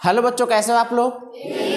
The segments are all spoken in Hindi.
हेलो बच्चों, कैसे हो आप लोग?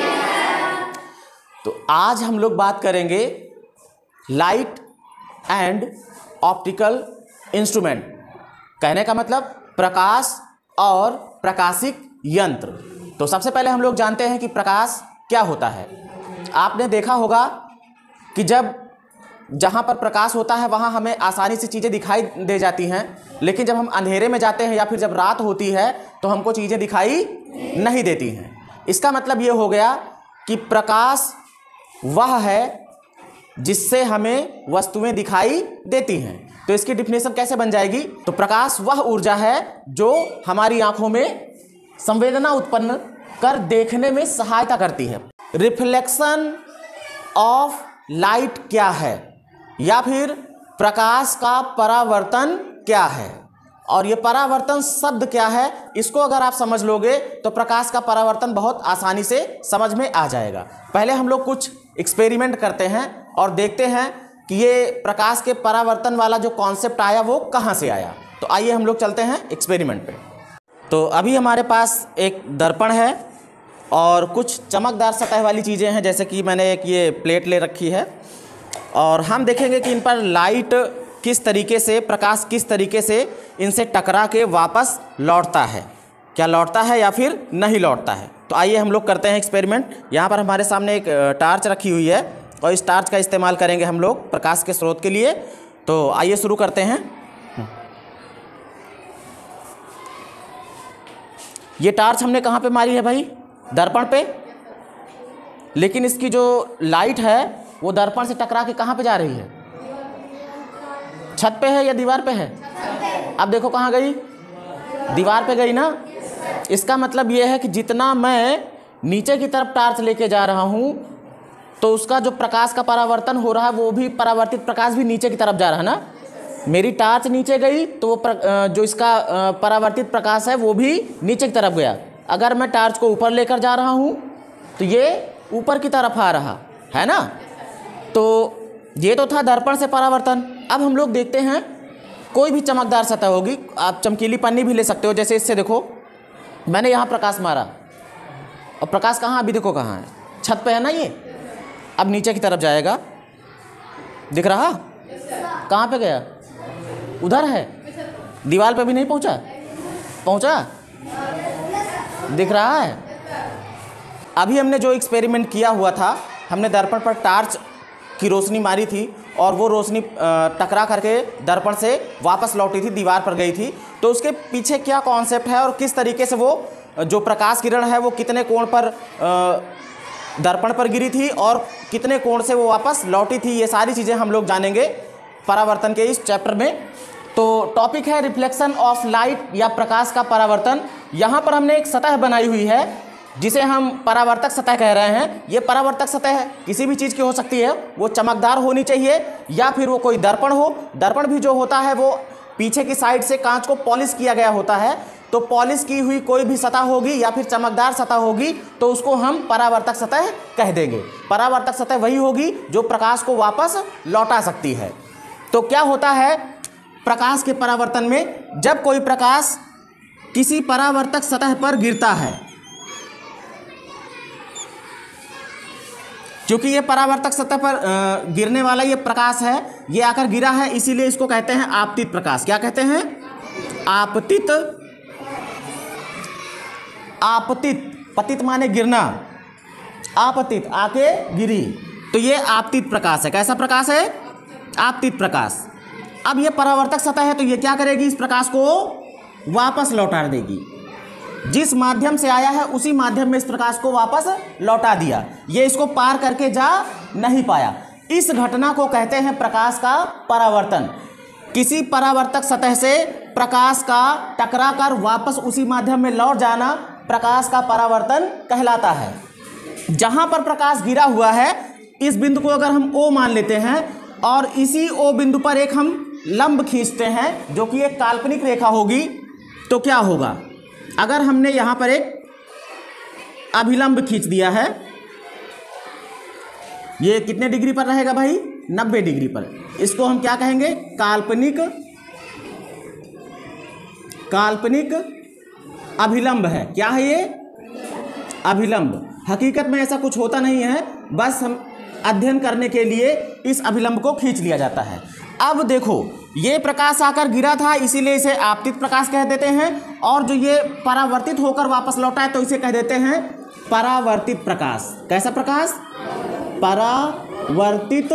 तो आज हम लोग बात करेंगे लाइट एंड ऑप्टिकल इंस्ट्रूमेंट। कहने का मतलब प्रकाश और प्रकाशिक यंत्र। तो सबसे पहले हम लोग जानते हैं कि प्रकाश क्या होता है। आपने देखा होगा कि जहाँ पर प्रकाश होता है वहाँ हमें आसानी से चीज़ें दिखाई दे जाती हैं, लेकिन जब हम अंधेरे में जाते हैं या फिर जब रात होती है तो हमको चीज़ें दिखाई नहीं देती हैं। इसका मतलब ये हो गया कि प्रकाश वह है जिससे हमें वस्तुएं दिखाई देती हैं। तो इसकी डिफिनेशन कैसे बन जाएगी? तो प्रकाश वह ऊर्जा है जो हमारी आंखों में संवेदना उत्पन्न कर देखने में सहायता करती है। रिफ्लेक्शन ऑफ लाइट क्या है, या फिर प्रकाश का परावर्तन क्या है, और ये परावर्तन शब्द क्या है, इसको अगर आप समझ लोगे तो प्रकाश का परावर्तन बहुत आसानी से समझ में आ जाएगा। पहले हम लोग कुछ एक्सपेरिमेंट करते हैं और देखते हैं कि ये प्रकाश के परावर्तन वाला जो कॉन्सेप्ट आया वो कहाँ से आया। तो आइए हम लोग चलते हैं एक्सपेरिमेंट पे। तो अभी हमारे पास एक दर्पण है और कुछ चमकदार सतह वाली चीज़ें हैं, जैसे कि मैंने एक ये प्लेट ले रखी है, और हम देखेंगे कि इन पर लाइट किस तरीके से, प्रकाश किस तरीके से इनसे टकरा के वापस लौटता है, क्या लौटता है या फिर नहीं लौटता है। तो आइए हम लोग करते हैं एक्सपेरिमेंट। यहाँ पर हमारे सामने एक टार्च रखी हुई है और इस टार्च का इस्तेमाल करेंगे हम लोग प्रकाश के स्रोत के लिए। तो आइए शुरू करते हैं। ये टार्च हमने कहाँ पे मारी है भाई? दर्पण पे। लेकिन इसकी जो लाइट है वो दर्पण से टकरा के कहाँ पे जा रही है? छत पे है या दीवार पे है? अब देखो कहाँ गई, दीवार पे गई ना। इसका मतलब ये है कि जितना मैं नीचे की तरफ टार्च लेके जा रहा हूँ तो उसका जो प्रकाश का परावर्तन हो रहा है वो भी, परावर्तित प्रकाश भी नीचे की तरफ जा रहा है ना। मेरी टार्च नीचे गई तो वो जो इसका परावर्तित प्रकाश है वो भी नीचे की तरफ गया। अगर मैं टार्च को ऊपर लेकर जा रहा हूँ तो ये ऊपर की तरफ आ रहा है ना। तो ये तो था दर्पण से परावर्तन। अब हम लोग देखते हैं कोई भी चमकदार सतह होगी, आप चमकीली पन्नी भी ले सकते हो। जैसे इससे देखो, मैंने यहाँ प्रकाश मारा और प्रकाश कहाँ, अभी देखो कहाँ है, छत पे है ना। ये अब नीचे की तरफ जाएगा, दिख रहा? कहाँ पे गया? उधर है, दीवार पे भी नहीं पहुँचा, पहुँचा, दिख रहा है। अभी हमने जो एक्सपेरिमेंट किया हुआ था, हमने दर्पण पर टार्च की रोशनी मारी थी और वो रोशनी टकरा करके दर्पण से वापस लौटी थी, दीवार पर गई थी। तो उसके पीछे क्या कॉन्सेप्ट है और किस तरीके से वो जो प्रकाश किरण है वो कितने कोण पर दर्पण पर गिरी थी और कितने कोण से वो वापस लौटी थी, ये सारी चीज़ें हम लोग जानेंगे परावर्तन के इस चैप्टर में। तो टॉपिक है रिफ्लेक्शन ऑफ लाइट या प्रकाश का परावर्तन। यहाँ पर हमने एक सतह बनाई हुई है जिसे हम परावर्तक सतह कह रहे हैं। ये परावर्तक सतह किसी भी चीज़ की हो सकती है, वो चमकदार होनी चाहिए या फिर वो कोई दर्पण हो। दर्पण भी जो होता है वो पीछे की साइड से कांच को पॉलिश किया गया होता है। तो पॉलिश की हुई कोई भी सतह होगी या फिर चमकदार सतह होगी तो उसको हम परावर्तक सतह कह देंगे। परावर्तक सतह वही होगी जो प्रकाश को वापस लौटा सकती है। तो क्या होता है प्रकाश के परावर्तन में? जब कोई प्रकाश किसी परावर्तक सतह पर गिरता है, क्योंकि ये परावर्तक सतह पर गिरने वाला ये प्रकाश है, ये आकर गिरा है, इसीलिए इसको कहते हैं आपतित प्रकाश। क्या कहते हैं? आपतित। आपतित, पतित माने गिरना, आपतित आके गिरी, तो ये आपतित प्रकाश है। कैसा प्रकाश है? आपतित प्रकाश। अब ये परावर्तक सतह है तो ये क्या करेगी? इस प्रकाश को वापस लौटा देगी। जिस माध्यम से आया है उसी माध्यम में इस प्रकाश को वापस लौटा दिया। ये इसको पार करके जा नहीं पाया। इस घटना को कहते हैं प्रकाश का परावर्तन। किसी परावर्तक सतह से प्रकाश का टकरा कर वापस उसी माध्यम में लौट जाना प्रकाश का परावर्तन कहलाता है। जहां पर प्रकाश गिरा हुआ है, इस बिंदु को अगर हम O मान लेते हैं और इसी O बिंदु पर एक हम लंब खींचते हैं जो कि एक काल्पनिक रेखा होगी, तो क्या होगा? अगर हमने यहाँ पर एक अभिलंब खींच दिया है, ये कितने डिग्री पर रहेगा भाई? 90 डिग्री पर। इसको हम क्या कहेंगे? काल्पनिक अभिलंब है। क्या है ये? अभिलंब। हकीकत में ऐसा कुछ होता नहीं है, बस हम अध्ययन करने के लिए इस अभिलंब को खींच लिया जाता है। अब देखो, ये प्रकाश आकर गिरा था, इसीलिए इसे आपतित प्रकाश कह देते हैं, और जो ये परावर्तित होकर वापस लौटा है तो इसे कह देते हैं परावर्तित प्रकाश। कैसा प्रकाश? परावर्तित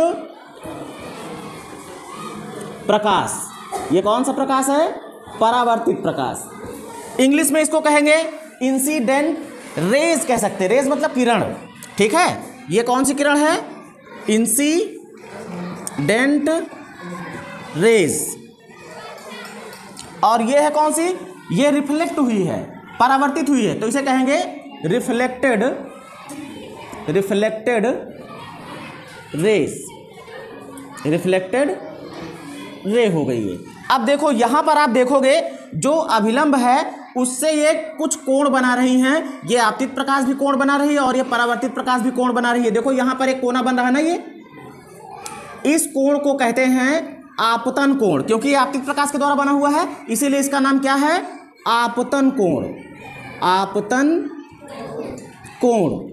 प्रकाश। ये कौन सा प्रकाश है? परावर्तित प्रकाश। इंग्लिश में इसको कहेंगे इंसिडेंट रेज कह सकते हैं। रेज मतलब किरण, ठीक है। ये कौन सी किरण है? Incident rays. और ये है कौन सी? ये रिफ्लेक्ट हुई है, परावर्तित हुई है, तो इसे कहेंगे रिफ्लेक्टेड रेज। रिफ्लेक्टेड रे हो गई है। अब देखो यहां पर आप देखोगे जो अभिलंब है उससे ये कुछ कोण बना रही हैं। ये आपतित प्रकाश भी कोण बना रही है और ये परावर्तित प्रकाश भी कोण बना रही है। देखो यहां पर एक कोना बन रहा है ना, ये इस कोण को कहते हैं आपतन कोण, क्योंकि ये आपतित प्रकाश के द्वारा बना हुआ है, इसीलिए इसका नाम क्या है? आपतन कोण। आपतन कोण।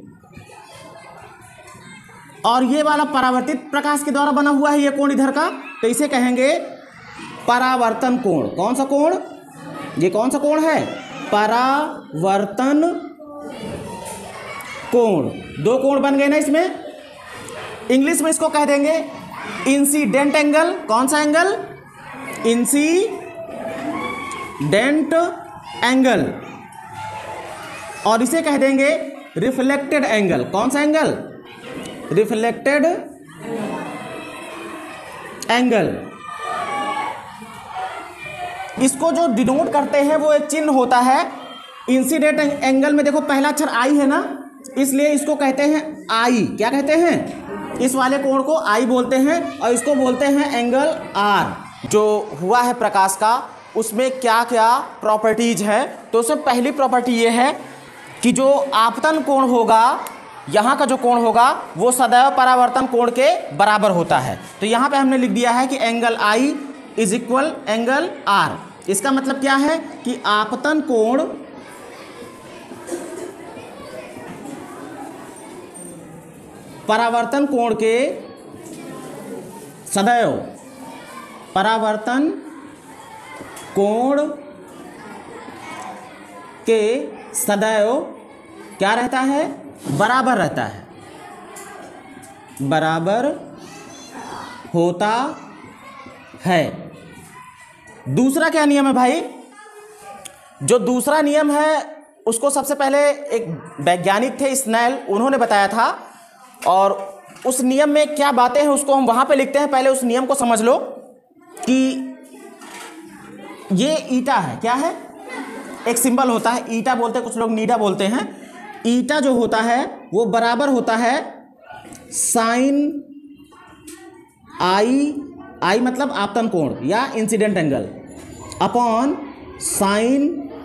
और ये वाला परावर्तित प्रकाश के द्वारा बना हुआ है ये कोण इधर का, तो इसे कहेंगे परावर्तन कोण। कौन सा कोण? ये कौन सा कोण है? परावर्तन कोण। दो कोण बन गए ना इसमें। इंग्लिश में इसको कह देंगे इंसिडेंट एंगल। कौन सा एंगल? Incident angle. और इसे कह देंगे रिफ्लेक्टेड एंगल। कौन सा एंगल? Reflected angle. इसको जो डिनोट करते हैं वो एक चिन्ह होता है। इंसिडेंट एंगल में देखो पहला अक्षर आई है ना, इसलिए इसको कहते हैं आई। क्या कहते हैं? इस वाले कोण को आई बोलते हैं, और इसको बोलते हैं एंगल आर। जो हुआ है प्रकाश का, उसमें क्या क्या प्रॉपर्टीज है? तो उसमें पहली प्रॉपर्टी ये है कि जो आपतन कोण होगा, यहाँ का जो कोण होगा वो सदैव परावर्तन कोण के बराबर होता है। तो यहाँ पे हमने लिख दिया है कि angle i is equal angle r. इसका मतलब क्या है कि आपतन कोण परावर्तन कोण के सदैव परावर्तन कोण के सदैव क्या रहता है? बराबर रहता है, बराबर होता है। दूसरा क्या नियम है भाई? जो दूसरा नियम है उसको सबसे पहले एक वैज्ञानिक थे स्नेल, उन्होंने बताया था, और उस नियम में क्या बातें हैं उसको हम वहां पे लिखते हैं। पहले उस नियम को समझ लो कि ये ईटा है। क्या है? एक सिंबल होता है, ईटा बोलते हैं, कुछ लोग नीडा बोलते हैं। ईटा जो होता है वो बराबर होता है साइन आई, आई मतलब आपतन कोण या incident angle, upon sine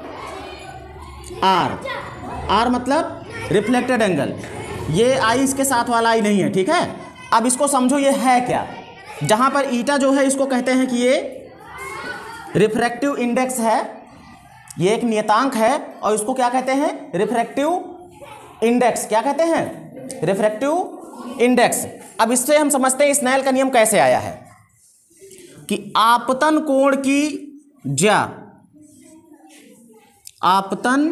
r. R मतलब रिफ्लेक्टेड एंगल। ये आई इसके साथ वाला आई नहीं है, ठीक है। अब इसको समझो ये है क्या। जहां पर ईटा जो है इसको कहते हैं कि ये रिफ्रैक्टिव इंडेक्स है, ये एक नियतांक है, और इसको क्या कहते हैं? Refractive index. क्या कहते हैं? Refractive index. अब इससे हम समझते हैं स्नेल का नियम कैसे आया है कि आपतन कोण की ज्या, आपतन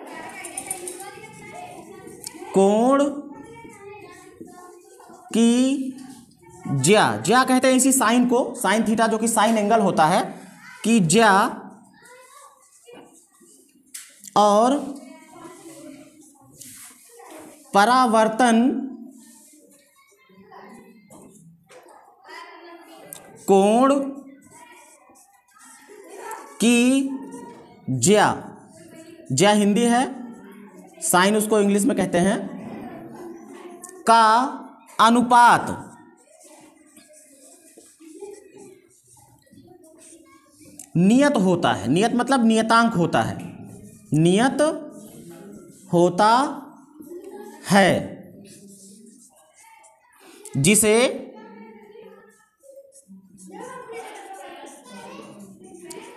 कोण की ज्या, ज्या कहते हैं इसी साइन को, साइन थीटा जो कि साइन एंगल होता है, कि ज्या और परावर्तन कोण की ज्या, ज्या हिंदी है, साइन उसको इंग्लिश में कहते हैं, का अनुपात नियत होता है। नियत मतलब नियतांक होता है, नियत होता है, जिसे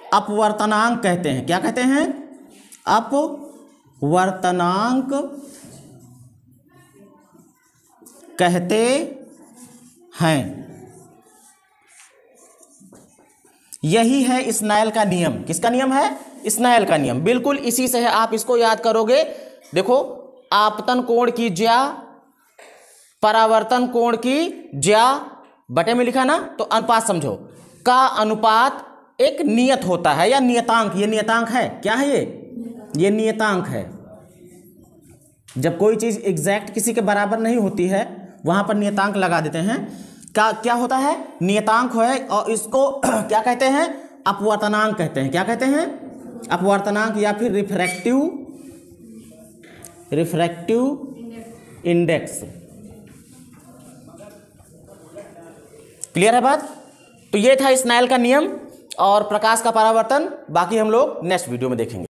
अपवर्तनांक कहते हैं। क्या कहते हैं? अपवर्तनांक कहते हैं। यही है स्नेल का नियम। किसका नियम है? स्नेल का नियम। बिल्कुल इसी से है, आप इसको याद करोगे। देखो, आपतन कोण की ज्या, परावर्तन कोण की ज्या, बटे में लिखा ना, तो अनुपात समझो। का अनुपात एक नियत होता है या नियतांक। ये नियतांक है। क्या है ये नियतांक है। जब कोई चीज एग्जैक्ट किसी के बराबर नहीं होती है, वहां पर नियतांक लगा देते हैं। क्या होता है? नियतांक है, और इसको क्या कहते हैं? अपवर्तनांक कहते हैं। क्या कहते हैं? अपवर्तनांक या फिर रिफ्रैक्टिव इंडेक्स। क्लियर है बात? तो ये था स्नेल का नियम और प्रकाश का परावर्तन। बाकी हम लोग नेक्स्ट वीडियो में देखेंगे।